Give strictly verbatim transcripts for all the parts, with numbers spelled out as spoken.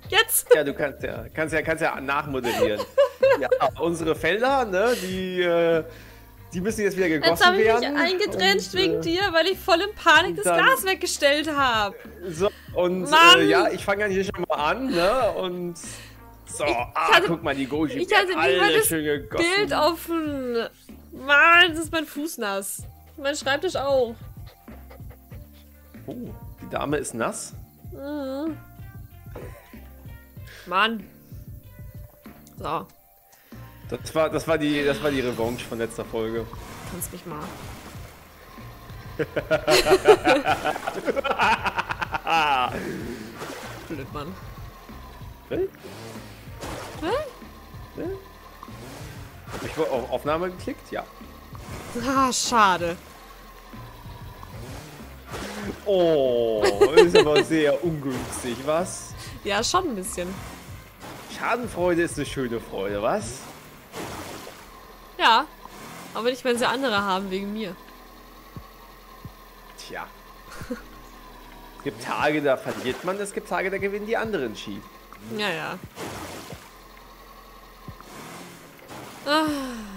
Jetzt! Ja, du kannst ja, kannst ja, kannst ja nachmoderieren. Ja, unsere Felder, ne, die, äh, die müssen jetzt wieder gegossen Jetzt habe ich mich werden. eingedrencht und, wegen äh, dir, weil ich voll in Panik das dann- Glas weggestellt habe. So, und Mann! äh, ja, ich fange ja hier schon mal an, ne, und so, ah, hatte- guck mal, die Goji, Ich die hatte hat nicht mal alle das schön gegossen. Bild offen. Mann, das ist mein Fuß nass. Mein Schreibtisch auch. Oh, die Dame ist nass. Mhm. Mann. So, Das war, das war die, das war die Revanche von letzter Folge. kannst mich mal. Blöd, Mann. Will? Hä? Will? Hab ich wohl auf Aufnahme geklickt? Ja. Ah, schade. Oh, ist aber sehr ungünstig, was? Ja, schon ein bisschen. Schadenfreude ist eine schöne Freude, was? Ja. Aber nicht, wenn sie andere haben, wegen mir. Tja. Es gibt Tage, da verliert man, es gibt Tage, da gewinnen die anderen Ski. Ja, ja. Ah.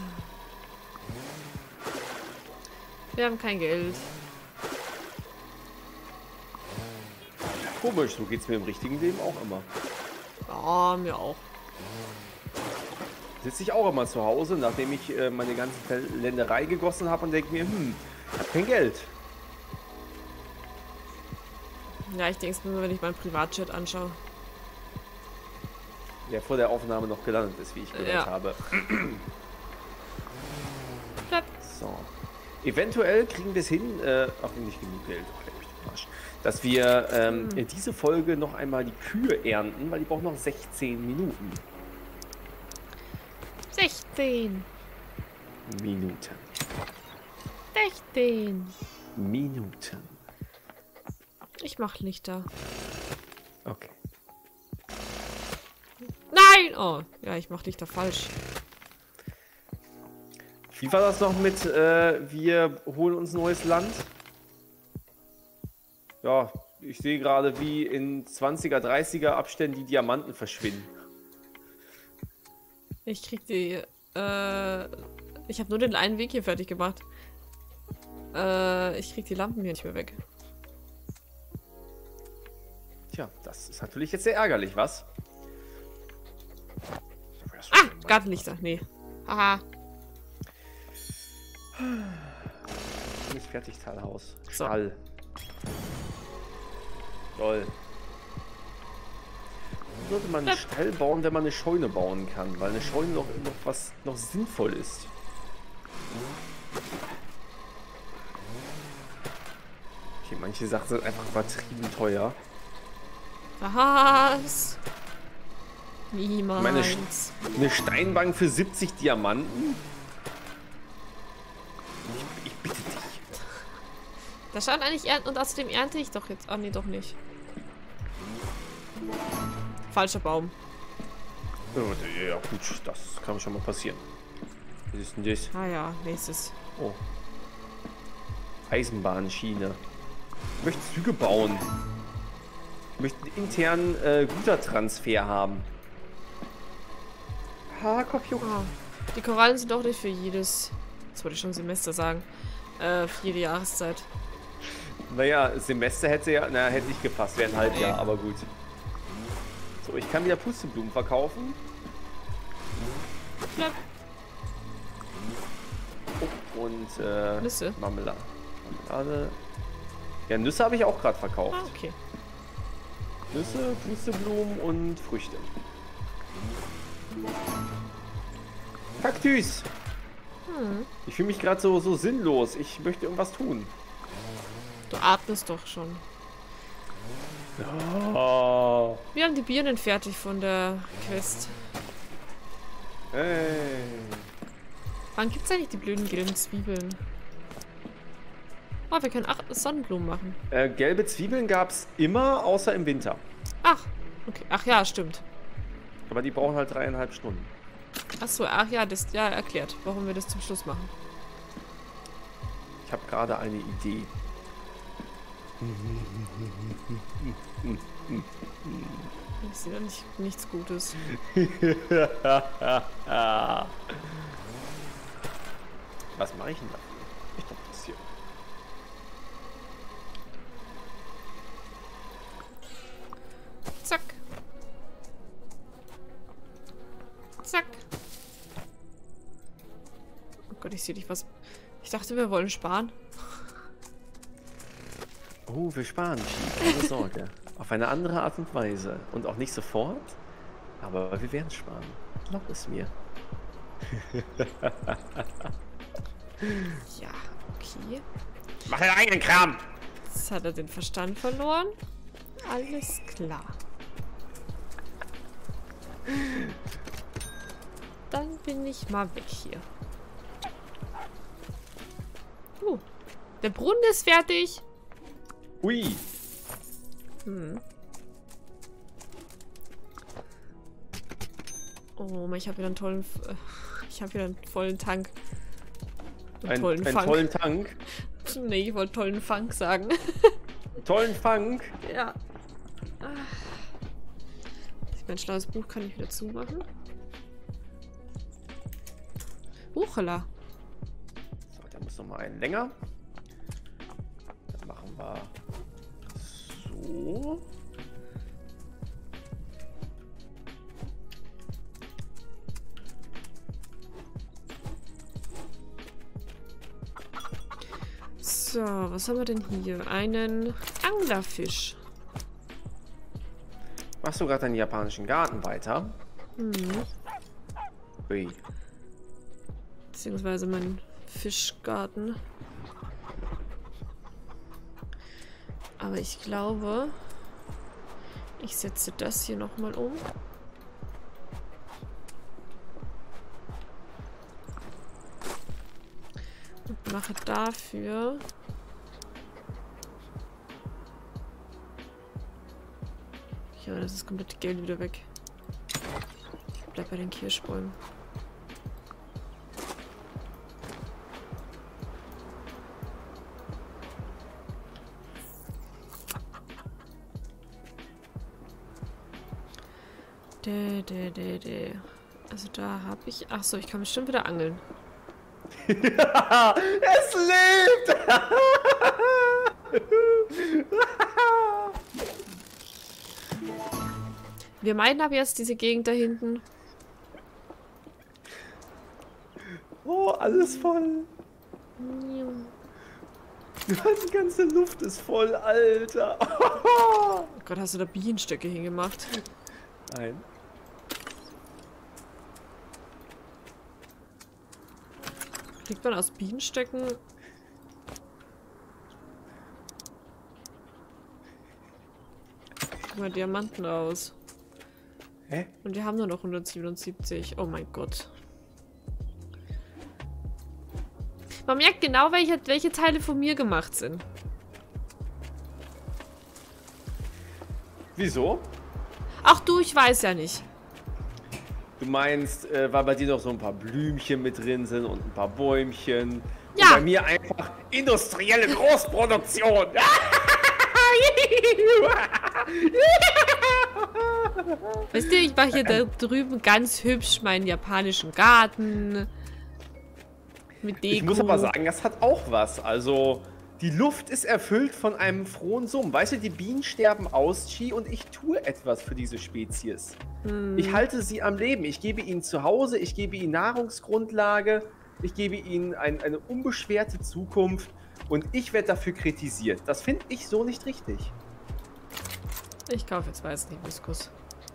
Wir haben kein Geld. Komisch, so geht's mir im richtigen Leben auch immer. Ja, mir auch. Sitze ich auch immer zu Hause, nachdem ich äh, meine ganze Länderei gegossen habe und denke mir, hm, ich hab kein Geld. Ja, ich denke es mir nur, wenn ich meinen Privatchat anschaue. Der vor der Aufnahme noch gelandet ist, wie ich gehört Ja. habe. Platt. So. Eventuell kriegen wir es hin, äh, auch nicht genug Geld, oh, leck mich den Arsch, dass wir ähm, in diese Folge noch einmal die Kühe ernten, weil die brauchen noch sechzehn Minuten. sechzehn. Minuten. sechzehn. Minuten. Ich mach Lichter. Okay. Nein! Oh, ja, ich mach Lichter falsch. Wie war das noch mit, äh, wir holen uns neues Land? Ja, ich sehe gerade, wie in zwanziger, dreißiger Abständen die Diamanten verschwinden. Ich krieg die, äh, ich habe nur den einen Weg hier fertig gemacht. Äh, ich krieg die Lampen hier nicht mehr weg. Tja, das ist natürlich jetzt sehr ärgerlich, was? Ah, Gartenlichter, nee. Haha. Nicht Fertigteilhaus. So. Stall. Toll. Sollte man einen Stall bauen, wenn man eine Scheune bauen kann, weil eine Scheune noch, noch was noch sinnvoll ist. Okay, manche Sachen sind einfach übertrieben teuer. Was? Niemals. Meine Sch- Eine Steinbank für siebzig Diamanten? Ich, ich bitte dich. Das scheint eigentlich ernten und außerdem ernte ich doch jetzt. Ah, nee, doch nicht. Falscher Baum. Oh, ja, gut, das kann schon mal passieren. Was ist denn das? Ah ja, nächstes. Oh. Eisenbahnschiene. Ich möchte Züge bauen. Ich möchte einen internen äh, Gütertransfer haben. Ha, Kopfjuck. Ah, die Korallen sind auch nicht für jedes, das wollte ich schon Semester sagen, äh, für jede Jahreszeit. Naja, Semester hätte ja, na, hätte nicht gepasst, wäre ein Halbjahr, Nee. aber gut. So, ich kann wieder Pusteblumen verkaufen. Ja, Oh, und äh, Nüsse. Marmelade. Marmelade. Ja, Nüsse habe ich auch gerade verkauft. ah, okay. Nüsse, Pusteblumen und Früchte. Kaktus. Hm. Ich fühle mich gerade so, so sinnlos. Ich möchte irgendwas tun. Du atmest doch schon. Oh. Wir haben die Birnen fertig von der Quest. Hey. Wann gibt's eigentlich die blöden gelben Zwiebeln? Oh, wir können acht Sonnenblumen machen. Äh, gelbe Zwiebeln gab es immer, außer im Winter. Ach, okay. Ach ja, stimmt. Aber die brauchen halt dreieinhalb Stunden. Ach so, ach ja, das ja erklärt, warum wir das zum Schluss machen. Ich habe gerade eine Idee. Ich sehe da nicht, nichts Gutes. Was mache ich denn da? Ich glaube, das hier. Zack. Zack. Oh Gott, ich sehe dich was. Ich dachte, wir wollen sparen. Oh, wir sparen. Keine Sorge. Auf eine andere Art und Weise. Und auch nicht sofort. Aber wir werden sparen. Glaub es mir. Ja, okay. Mach deinen eigenen Kram! Jetzt hat er den Verstand verloren. Alles klar. Dann bin ich mal weg hier. Uh, der Brunnen ist fertig. Ui. Hm. Oh, ich habe wieder einen tollen... F ich habe wieder einen vollen Tank. Einen Ein, tollen einen Fang. tollen Tank? Nee, ich wollte tollen Fang sagen. Tollen Fang? Ja. Mein schlaues Buch kann ich wieder zumachen. Huchala. So, der muss noch mal einen länger. Dann machen wir so. So, was haben wir denn hier? Einen Anglerfisch. Machst du gerade deinen japanischen Garten weiter? Mhm. Ui. Beziehungsweise meinen Fischgarten. Aber ich glaube, ich setze das hier nochmal um. Und mache dafür... Ja, das ist komplett Geld wieder weg. Ich bleib bei den Kirschbäumen. Dä, dä, dä, dä. Also da habe ich... Ach so, ich kann bestimmt wieder angeln. Ja, es lebt! Wir meiden aber jetzt diese Gegend da hinten. Oh, alles voll. Die ganze Luft ist voll, Alter. Oh Gott, hast du da Bienenstöcke hingemacht? Nein. Kriegt man aus Bienenstöcken... mal Diamanten aus. Hä? Und wir haben nur noch hundertsiebenundsiebzig. Oh mein Gott. Man merkt genau, welche, welche Teile von mir gemacht sind. Wieso? Ach du, ich weiß ja nicht. Du meinst, äh, weil bei dir noch so ein paar Blümchen mit drin sind und ein paar Bäumchen. Ja. Und bei mir einfach industrielle Großproduktion. Weißt du, ich mache hier da drüben ganz hübsch meinen japanischen Garten. Mit Deko. Ich muss aber sagen, das hat auch was. Also, die Luft ist erfüllt von einem frohen Summen. Weißt du, die Bienen sterben aus, Chi, und ich tue etwas für diese Spezies. Hm. Ich halte sie am Leben. Ich gebe ihnen Zuhause, ich gebe ihnen Nahrungsgrundlage, ich gebe ihnen ein, eine unbeschwerte Zukunft und ich werde dafür kritisiert. Das finde ich so nicht richtig. Ich kaufe jetzt weiß nicht Hibiskus.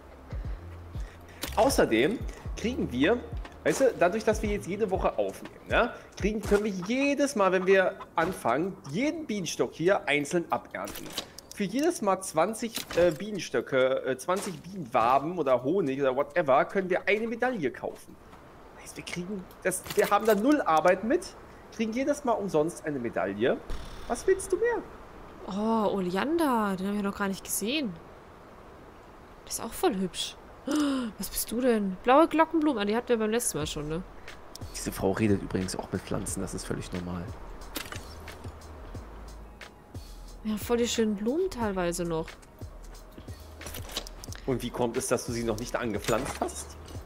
Außerdem kriegen wir, weißt du, dadurch, dass wir jetzt jede Woche aufnehmen, ne, kriegen, können wir jedes Mal, wenn wir anfangen, jeden Bienenstock hier einzeln abernten. Für jedes Mal zwanzig äh, Bienenstöcke, äh, zwanzig Bienenwaben oder Honig oder whatever, können wir eine Medaille kaufen. Das heißt, wir kriegen, das, wir haben da null Arbeit mit, kriegen jedes Mal umsonst eine Medaille. Was willst du mehr? Oh, Oleander, den haben wir noch gar nicht gesehen. Das ist auch voll hübsch. Was bist du denn? Blaue Glockenblumen. Ah, die hatten wir beim letzten Mal schon, ne? Diese Frau redet übrigens auch mit Pflanzen, das ist völlig normal. Ja, voll die schönen Blumen teilweise noch. Und wie kommt es, dass du sie noch nicht angepflanzt hast?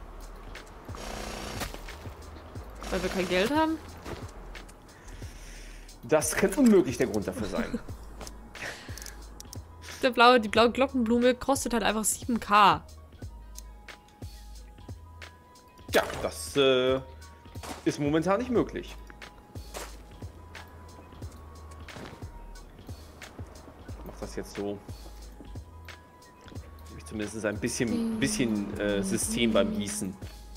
Weil wir kein Geld haben? Das kann unmöglich der Grund dafür sein. Der blaue, die blaue Glockenblume kostet halt einfach sieben K. Ja, das äh, ist momentan nicht möglich. Ich mach das jetzt so. Ich zumindest ein bisschen, bisschen äh, System beim Gießen.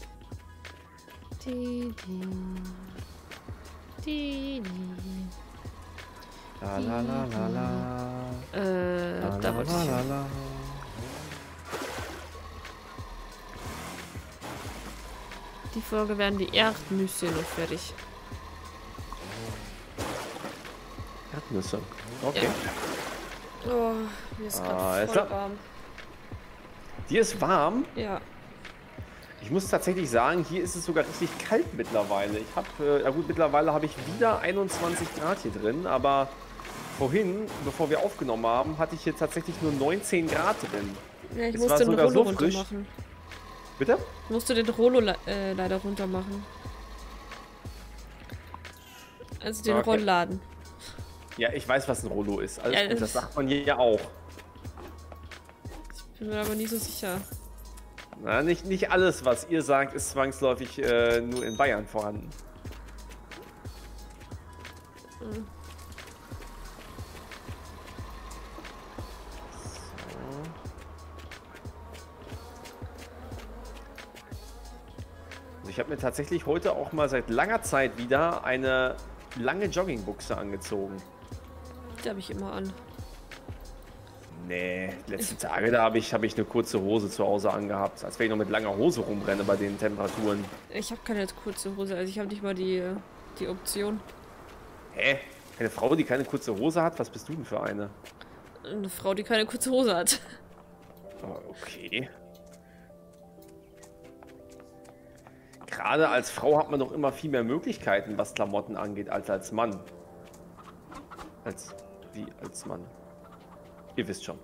Die, die, die, die. La la la la la. Äh, La, da la, wollte la, ich. la, la. Die Folge werden die Erdnüsse noch fertig. Erdnüsse. Okay. Ja. Oh, mir ist gerade Ah, voll ist da- warm. Dir ist warm. Ja. Ich muss tatsächlich sagen, hier ist es sogar richtig kalt mittlerweile. Ich habe, äh, ja gut, mittlerweile habe ich wieder einundzwanzig Grad hier drin, aber vorhin, bevor wir aufgenommen haben, hatte ich hier tatsächlich nur neunzehn Grad drin. Ja, ich Es musste war den sogar Rollo so runter frisch. machen. Bitte? Ich musste den Rollo le äh, leider runter machen. Also den Okay. Rollladen. Ja, ich weiß, was ein Rollo ist. Alles Ja, gut, das- das sagt man hier ja auch. Ich bin mir aber nie so sicher. Na, nicht, nicht alles, was ihr sagt, ist zwangsläufig äh, nur in Bayern vorhanden. Mhm. Also ich habe mir tatsächlich heute auch mal seit langer Zeit wieder eine lange Joggingbuchse angezogen. Die habe ich immer an. Nee, die letzten Tage, da habe ich, hab ich eine kurze Hose zu Hause angehabt, als wenn ich noch mit langer Hose rumrenne bei den Temperaturen. Ich habe keine kurze Hose, also ich habe nicht mal die, die Option. Hä? Eine Frau, die keine kurze Hose hat? Was bist du denn für eine? Eine Frau, die keine kurze Hose hat. Oh, okay. Gerade als Frau hat man doch immer viel mehr Möglichkeiten, was Klamotten angeht, als als Mann. Als, wie als Mann. Ihr wisst schon.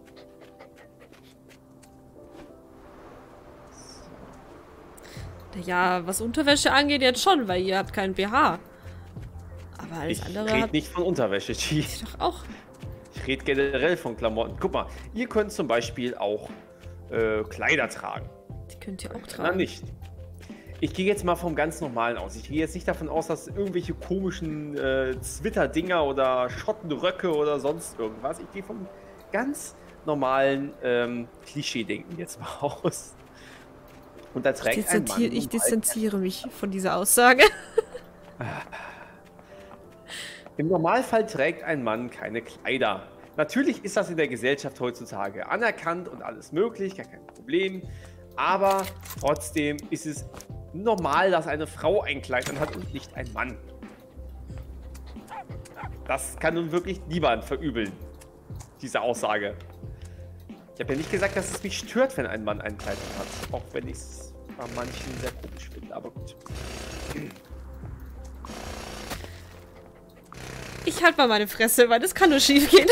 Naja, was Unterwäsche angeht, jetzt schon, weil ihr habt keinen B H. Aber alles Ich andere rede habt nicht von Unterwäsche, Chi. ihr doch auch. Ich rede generell von Klamotten. Guck mal, ihr könnt zum Beispiel auch äh, Kleider tragen. Die könnt ihr auch Na tragen. nicht. Ich gehe jetzt mal vom ganz Normalen aus. Ich gehe jetzt nicht davon aus, dass irgendwelche komischen äh, Zwitter-Dinger oder Schottenröcke oder sonst irgendwas. Ich gehe vom ganz normalen ähm, Klischee-Denken jetzt mal aus. Und da Ich, trägt ein Mann... distanziere, ich normal- distanziere mich von dieser Aussage. Im Normalfall trägt ein Mann keine Kleider. Natürlich ist das in der Gesellschaft heutzutage anerkannt und alles möglich, gar kein Problem. Aber trotzdem ist es normal, dass eine Frau ein Kleid anhat und nicht ein Mann. Das kann nun wirklich niemand verübeln, diese Aussage. Ich habe ja nicht gesagt, dass es mich stört, wenn ein Mann ein Kleid hat. Auch wenn ich es bei manchen sehr komisch finde, aber gut. Ich halt mal meine Fresse, weil das kann nur schief gehen.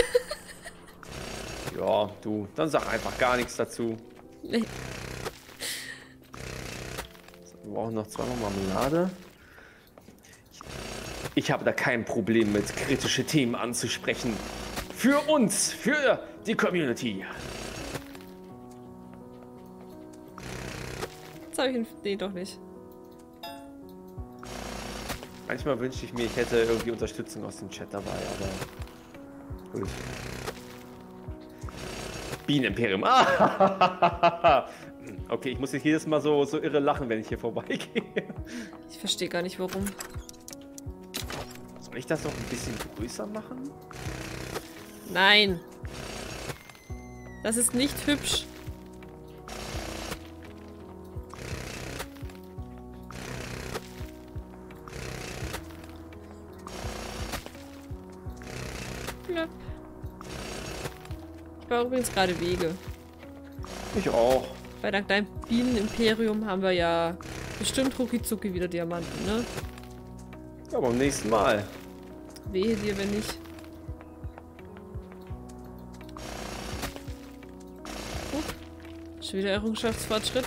Ja, du, dann sag einfach gar nichts dazu. Nee. Wir brauchen noch zweimal Marmelade. Ich habe da kein Problem mit, kritische Themen anzusprechen. Für uns, für die Community. Jetzt habe ich ihn. Nee, doch nicht. Manchmal wünschte ich mir, ich hätte irgendwie Unterstützung aus dem Chat dabei, aber gut. Bienenimperium. Ah! Okay, ich muss jetzt jedes Mal so, so irre lachen, wenn ich hier vorbeigehe. Ich verstehe gar nicht, warum. Soll ich das noch ein bisschen größer machen? Nein. Das ist nicht hübsch. Plöpp. Ich baue übrigens gerade Wege. Ich auch. Weil dank deinem Bienenimperium haben wir ja bestimmt rucki-zucki wieder Diamanten, ne? Ja, beim nächsten Mal. Wehe dir, wenn nicht. Huch. Schon wieder Errungenschaftsfortschritt.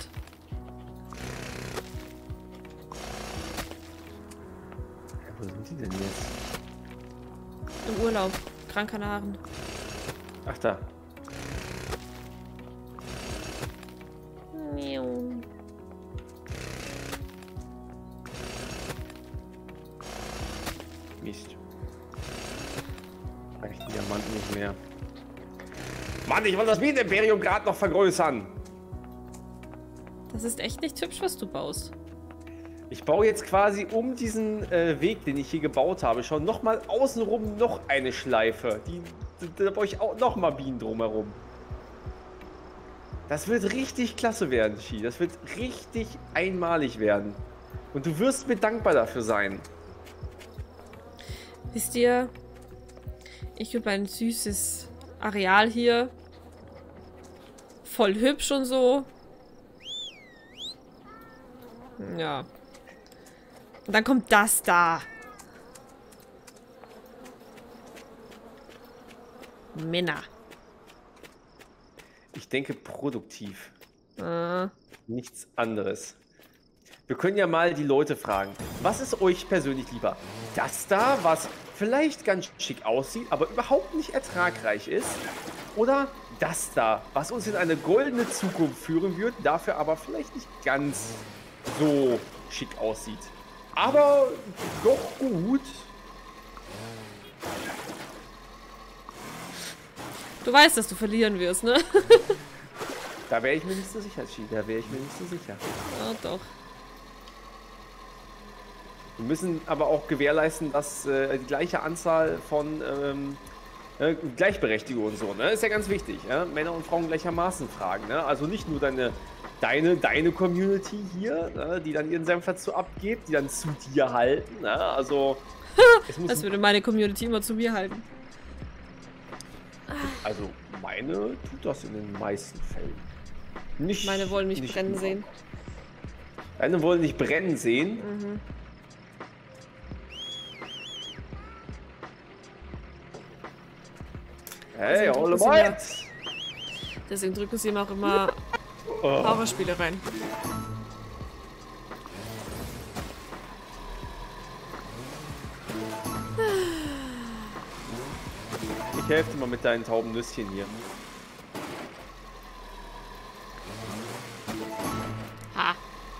Ja, wo sind die denn jetzt? Im Urlaub. Gran Kanaren. Ach da. Miau. Mist. Reicht die Diamanten nicht mehr. Mann, ich will das Bienen-Imperium gerade noch vergrößern. Das ist echt nicht hübsch, was du baust. Ich baue jetzt quasi um diesen äh, Weg, den ich hier gebaut habe, schon nochmal außenrum noch eine Schleife. Die, die, da baue ich auch nochmal Bienen drumherum. Das wird richtig klasse werden, Chi. Das wird richtig einmalig werden. Und du wirst mir dankbar dafür sein. Wisst ihr, ich und mein süßes Areal hier. Voll hübsch und so. Ja. Und dann kommt das da. Männer. Ich denke produktiv. Äh. Nichts anderes. Wir können ja mal die Leute fragen. Was ist euch persönlich lieber? Das da, was vielleicht ganz schick aussieht, aber überhaupt nicht ertragreich ist? Oder das da, was uns in eine goldene Zukunft führen wird, dafür aber vielleicht nicht ganz so schick aussieht? Aber doch gut. Du weißt, dass du verlieren wirst, ne? Da wäre ich mir nicht so sicher, Chi. Da wäre ich mir nicht so sicher. Ja, doch. Wir müssen aber auch gewährleisten, dass äh, die gleiche Anzahl von ähm, äh, Gleichberechtigung und so, ne? Ist ja ganz wichtig, ja? Männer und Frauen gleichermaßen fragen, ne? Also nicht nur deine, deine, deine Community hier, ne? Die dann ihren Senf dazu abgibt, die dann zu dir halten, ne? Also es muss Das würde meine Community immer zu mir halten. Also meine tut das in den meisten Fällen. Nicht, Meine wollen mich nicht brennen immer. sehen. Deine wollen nicht brennen sehen. Mhm. Hey, Also, all drücken Sie about! Deswegen drücken sie ihm auch immer Oh. Horrorspiele rein. Ich helfe dir mal mit deinen tauben Nüsschen hier. Ha.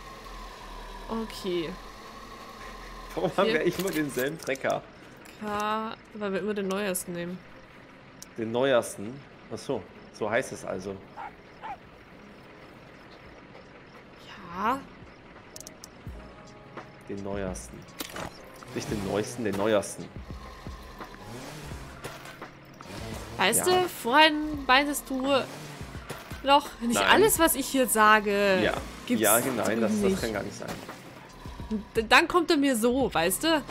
Okay. Warum haben Vier. wir immer denselben Trecker? K, weil wir immer den neuesten nehmen. Den neuesten? Achso, so heißt es also. Ja. Den neuesten. Nicht den neuesten, den neuesten. Weißt Ja. du, vorhin meintest du noch, nicht Nein. alles, was ich hier sage, Ja, gibt's ja, genau, drüben das, das nicht. kann gar nicht sein. D- Dann kommt er mir so, weißt du?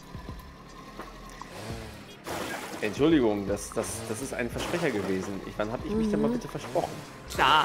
Entschuldigung, das, das, das ist ein Versprecher gewesen. Ich, wann habe ich mich denn mal bitte versprochen? Klar.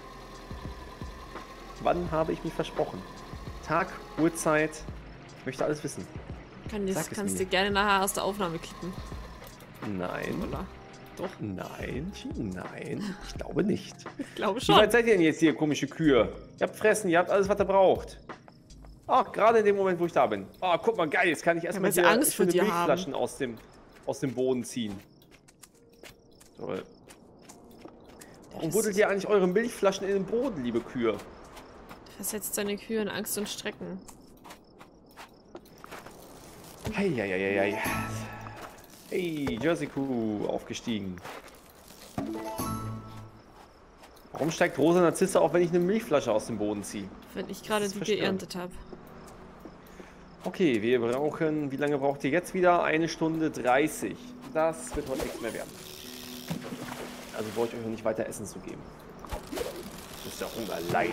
Wann habe ich mich versprochen? Tag, Uhrzeit. Ich möchte alles wissen. Kann das, Sag es kannst mir. dir gerne nachher aus der Aufnahme klicken. Nein. Oder? Doch, Nein, nein. Ich glaube nicht. ich glaube Wie schon. weit seid ihr denn jetzt hier, komische Kühe? Ihr habt fressen, ihr habt alles, was ihr braucht. Ah, gerade in dem Moment, wo ich da bin. Ah, guck mal, geil. Jetzt kann ich erstmal weil sie hier Angst vor schöne dir Milchflaschen aus dem, aus dem Boden ziehen. So. Warum buddelt ihr eigentlich eure Milchflaschen in den Boden, liebe Kühe? Versetzt seine Kühe in Angst und Strecken. Heieieiei. Hey, Jersey Kuh, aufgestiegen. Warum steigt rosa Narzisse auf, wenn ich eine Milchflasche aus dem Boden ziehe? Wenn ich gerade ist die verstörend. geerntet habe. Okay, wir brauchen, wie lange braucht ihr jetzt wieder? Eine Stunde dreißig. Das wird heute nichts mehr werden. Also brauche ich euch noch nicht weiter Essen zu geben. Das ist ja Hunger leiden.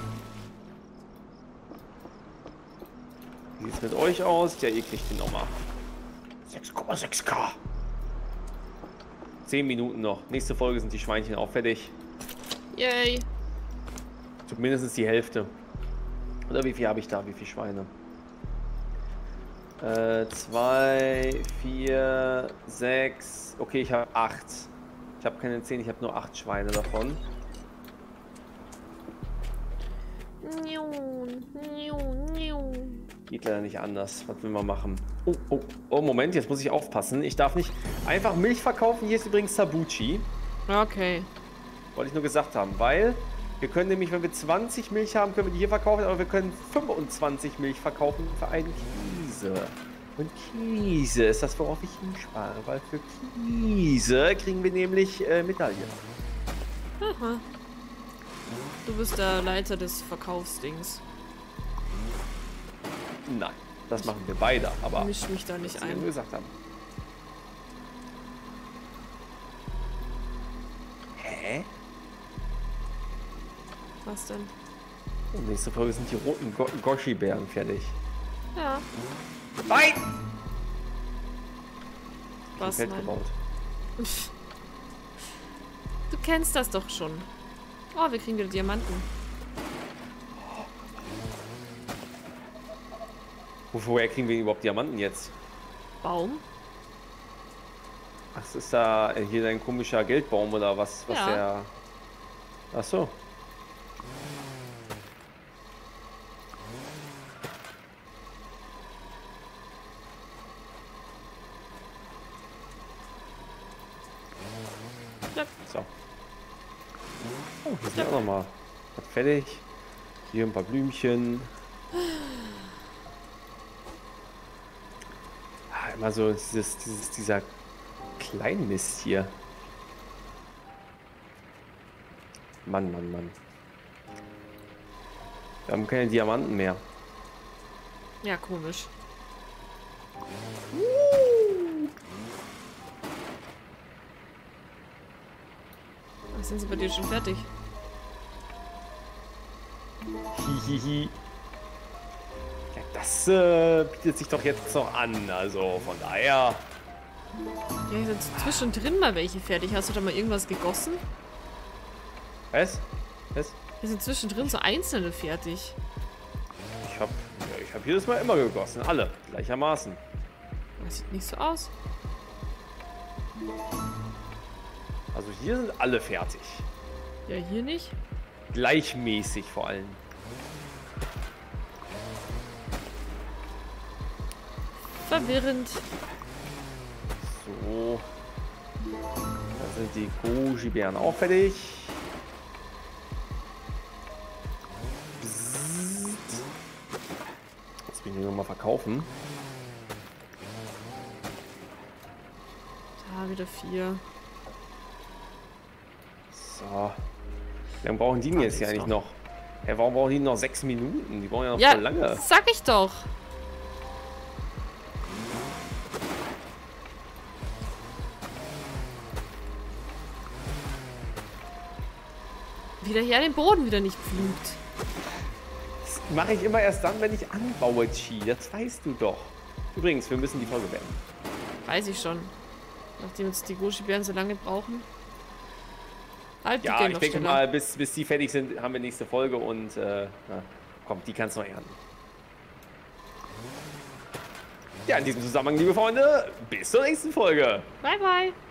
Wie sieht es mit euch aus? Ja, ihr kriegt den nochmal. sechs Komma sechs K. zehn Minuten noch. Nächste Folge sind die Schweinchen auch fertig. Yay. Zumindest die Hälfte. Oder wie viel habe ich da? Wie viele Schweine? Äh, zwei, vier, sechs. Okay, ich habe acht. Ich habe keine zehn, ich habe nur acht Schweine davon. Geht leider nicht anders. Was will man machen? Oh, oh, oh, Moment, jetzt muss ich aufpassen. Ich darf nicht einfach Milch verkaufen. Hier ist übrigens Sabuchi. Okay. Wollte ich nur gesagt haben, weil wir können nämlich, wenn wir zwanzig Milch haben, können wir die hier verkaufen, aber wir können fünfundzwanzig Milch verkaufen für einen Käse. Und Käse ist das, worauf ich hinspare, weil für Käse kriegen wir nämlich äh, Medaillen. Aha. Du bist der Leiter des Verkaufsdings. Nein, das machen wir beide, aber misch mich da nicht was wir ein. gesagt haben. Hä? Was denn? Oh, nächste Folge sind die roten Go Goshi-Bären fertig. Ja. Nein! Was? Feld Nein. gebaut. Du kennst das doch schon. Oh, wir kriegen wieder Diamanten. Woher kriegen wir überhaupt Diamanten jetzt? Baum? Ach, das ist da hier dein komischer Geldbaum oder was? was Ja. der. Ach so. Ja. So. Oh, hier sind auch nochmal was fertig. Hier ein paar Blümchen. Ah, immer so dieses, dieses, dieser Kleinmist hier. Mann, Mann, Mann. Wir haben keine Diamanten mehr. Ja, komisch. Was sind sie bei dir schon fertig? Hihihi. Ja, das äh, bietet sich doch jetzt noch an. Also von daher. Ja, hier sind zwischendrin mal welche fertig. Hast du da mal irgendwas gegossen? Was? Was? Hier sind zwischendrin so einzelne fertig. Ich hab, ja, ich hab jedes Mal immer gegossen. Alle. Gleichermaßen. Das sieht nicht so aus. Also hier sind alle fertig. Ja, hier nicht. Gleichmäßig vor allem. Verwirrend. So. Da sind die Goji-Bären auch fertig. Bzzzt. Jetzt will ich die nochmal verkaufen. Da wieder vier. So. Wie lange brauchen die denn jetzt hier eigentlich noch? Hä, warum brauchen die noch sechs Minuten? Die brauchen ja noch Ja, voll lange. sag ich doch. Wieder her den Boden wieder nicht pflügt. Das mache ich immer erst dann, wenn ich anbaue, Chi. Das weißt du doch. Übrigens, wir müssen die Folge beenden. Weiß ich schon. Nachdem jetzt die Goji-Bären so lange brauchen. Halt, die Ja, gehen ich noch denke schneller. mal, bis, bis die fertig sind, haben wir nächste Folge und äh, na, komm, die kannst du noch ernten. Ja, in diesem Zusammenhang, liebe Freunde, bis zur nächsten Folge. Bye, bye.